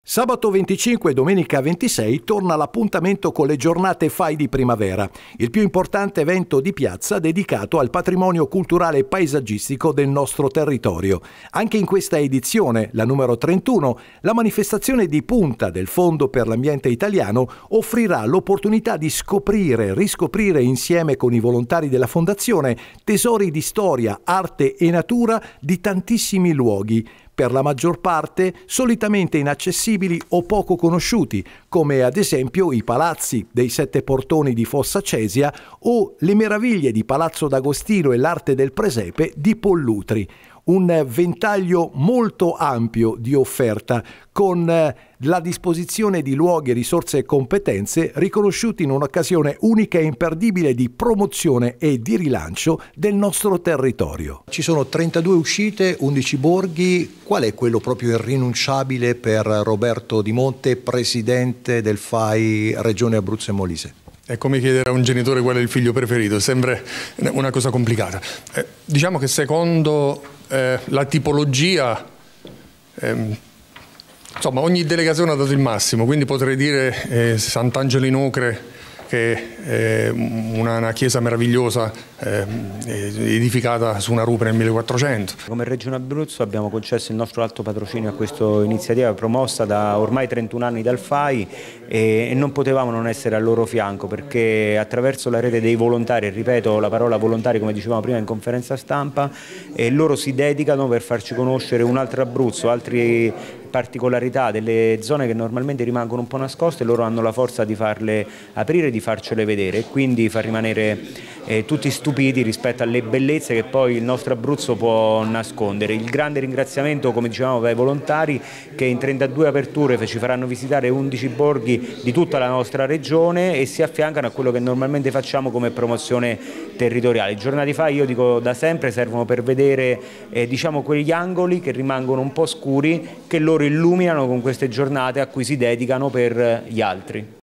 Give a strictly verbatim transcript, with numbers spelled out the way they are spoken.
Sabato venticinque e domenica ventisei torna l'appuntamento con le giornate F A I di primavera, il più importante evento di piazza dedicato al patrimonio culturale e paesaggistico del nostro territorio. Anche in questa edizione, la numero trentuno, la manifestazione di punta del Fondo per l'Ambiente Italiano offrirà l'opportunità di scoprire e riscoprire insieme con i volontari della Fondazione tesori di storia, arte e natura di tantissimi luoghi, per la maggior parte solitamente inaccessibili o poco conosciuti, come ad esempio i palazzi dei Sette Portoni di Fossa Cesia o le meraviglie di Palazzo d'Agostino e l'arte del presepe di Pollutri. Un ventaglio molto ampio di offerta con la disposizione di luoghi, risorse e competenze riconosciuti in un'occasione unica e imperdibile di promozione e di rilancio del nostro territorio. Ci sono trentadue uscite, undici borghi. Qual è quello proprio irrinunciabile per Roberto Di Monte, presidente del F A I Regione Abruzzo e Molise? È come chiedere a un genitore qual è il figlio preferito, sembra una cosa complicata. Eh, diciamo che secondo eh, la tipologia, eh, insomma, ogni delegazione ha dato il massimo, quindi potrei dire eh, Sant'Angelo in Ocre, che è una, una chiesa meravigliosa eh, edificata su una rupe nel millequattrocento. Come Regione Abruzzo abbiamo concesso il nostro alto patrocinio a questa iniziativa promossa da ormai trentuno anni dal F A I e, e non potevamo non essere al loro fianco, perché attraverso la rete dei volontari, e ripeto la parola volontari come dicevamo prima in conferenza stampa, eh, loro si dedicano per farci conoscere un altro Abruzzo, altre particolarità delle zone che normalmente rimangono un po' nascoste, loro hanno la forza di farle aprire, di farcele vedere e quindi far rimanere eh, tutti stupiti rispetto alle bellezze che poi il nostro Abruzzo può nascondere. Il grande ringraziamento, come dicevamo, ai volontari che in trentadue aperture ci faranno visitare undici borghi di tutta la nostra regione e si affiancano a quello che normalmente facciamo come promozione territoriale. I giornate F A I, io dico da sempre, servono per vedere eh, diciamo quegli angoli che rimangono un po' scuri, che loro illuminano con queste giornate a cui si dedicano per gli altri.